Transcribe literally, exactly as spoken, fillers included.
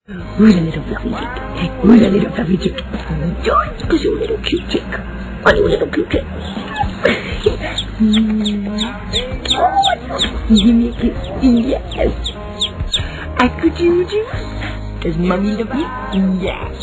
Who's a little fluffy chick? Who's a little fluffy chick? George, because you're a little cute chick. Are you a little cute chick? Give me a kiss. Yes. I could use you. Does mommy love you? Yes.